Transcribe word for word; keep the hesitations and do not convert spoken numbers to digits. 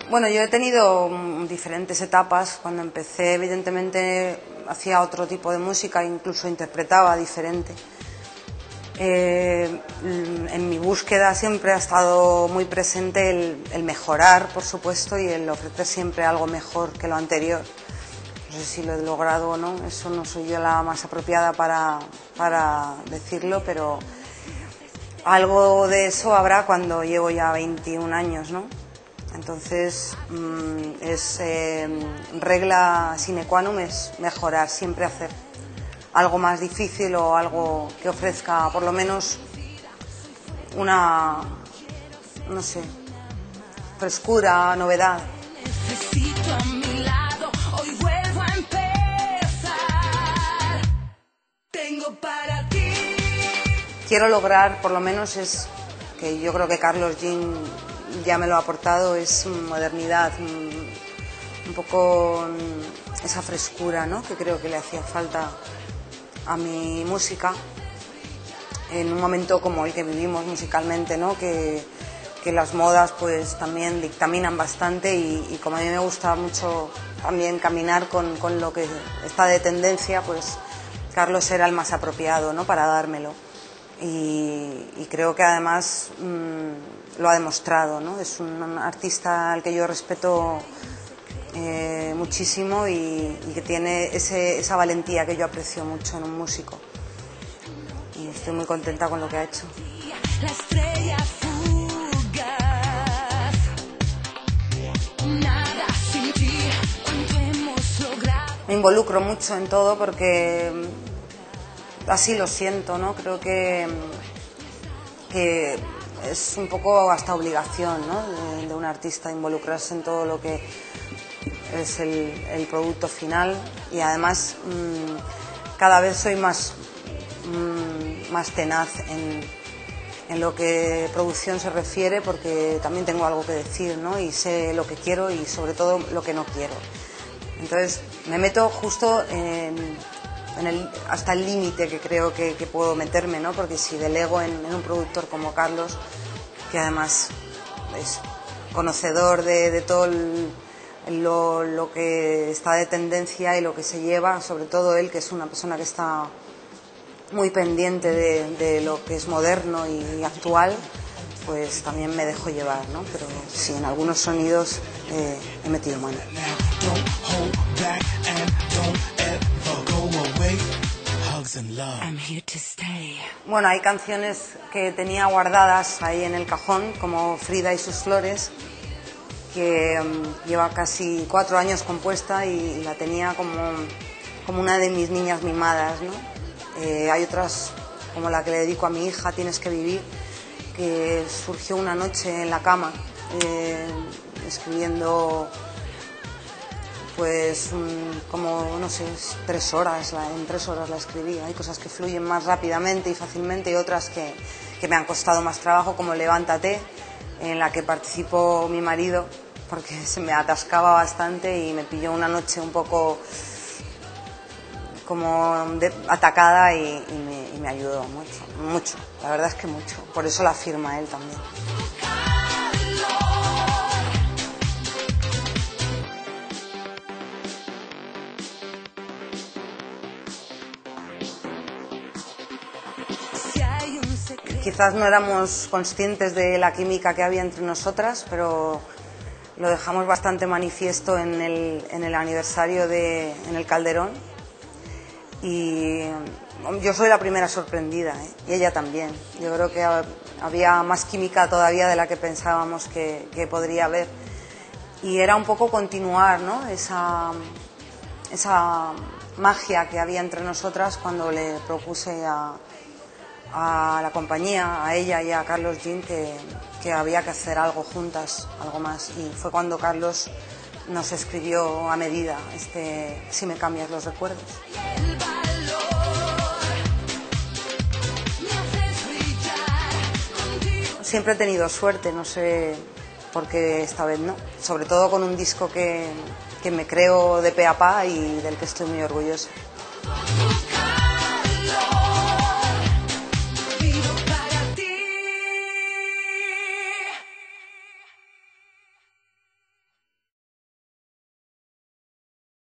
Bueno, yo he tenido diferentes etapas. Cuando empecé, evidentemente, hacía otro tipo de música, incluso interpretaba diferente. Eh, en mi búsqueda siempre ha estado muy presente el, el mejorar, por supuesto, y el ofrecer siempre algo mejor que lo anterior. No sé si lo he logrado o no, eso no soy yo la más apropiada para, para decirlo, pero algo de eso habrá cuando llevo ya veintiún años, ¿no? Entonces, es eh, regla sine qua non es mejorar, siempre hacer algo más difícil o algo que ofrezca por lo menos una, no sé, frescura, novedad. Necesito a mi lado, hoy vuelvo a empezar. Tengo para ti. Quiero lograr, por lo menos, es que yo creo que Carlos Jean ya me lo ha aportado, es modernidad, un poco esa frescura, ¿no?, que creo que le hacía falta a mi música en un momento como el que vivimos musicalmente, ¿no?, que, que las modas pues también dictaminan bastante y, y como a mí me gusta mucho también caminar con, con lo que está de tendencia, pues Carlos era el más apropiado, ¿no?, para dármelo. Y, y creo que además mmm, lo ha demostrado, ¿no? Es un artista al que yo respeto eh, muchísimo y, y que tiene ese, esa valentía que yo aprecio mucho en un músico. Y estoy muy contenta con lo que ha hecho. La estrella fugaz. Nada sin ti, cuánto hemos logrado. Me involucro mucho en todo porque así lo siento, ¿no? Creo que, que es un poco hasta obligación, ¿no?, de, de un artista involucrarse en todo lo que es el, el producto final, y además mmm, cada vez soy más, mmm, más tenaz en, en lo que producción se refiere, porque también tengo algo que decir, ¿no?, y sé lo que quiero y sobre todo lo que no quiero. Entonces me meto justo en... En el, hasta el límite que creo que, que puedo meterme, ¿no?, porque si delego en, en un productor como Carlos, que además es conocedor de, de todo el, lo, lo que está de tendencia y lo que se lleva, sobre todo él, que es una persona que está muy pendiente de, de lo que es moderno y actual, pues también me dejo llevar, ¿no? Pero sí, en algunos sonidos eh, he metido mano. Bueno, hay canciones que tenía guardadas ahí en el cajón, como Frida y sus flores, que um, lleva casi cuatro años compuesta y, y la tenía como, como una de mis niñas mimadas, ¿no? Eh, hay otras, como la que le dedico a mi hija, Tienes que vivir, que surgió una noche en la cama, eh, escribiendo pues um, como, no sé, tres horas, la, en tres horas la escribí. Hay cosas que fluyen más rápidamente y fácilmente y otras que, que me han costado más trabajo, como Levántate, en la que participó mi marido, porque se me atascaba bastante y me pilló una noche un poco como de, atacada y, y, me, y me ayudó mucho, mucho, la verdad es que mucho, por eso la firma él también. Quizás no éramos conscientes de la química que había entre nosotras, pero lo dejamos bastante manifiesto en el, en el aniversario de en el Calderón. Y yo soy la primera sorprendida, ¿eh? Y ella también. Yo creo que había más química todavía de la que pensábamos que, que podría haber. Y era un poco continuar, ¿no?, esa, esa magia que había entre nosotras cuando le propuse a, a la compañía, a ella y a Carlos Jean, que, que había que hacer algo juntas, algo más. Y fue cuando Carlos nos escribió a medida este Si me cambias los recuerdos. Siempre he tenido suerte, no sé por qué esta vez no. Sobre todo con un disco que, que me creo de pe a pa y del que estoy muy orgullosa.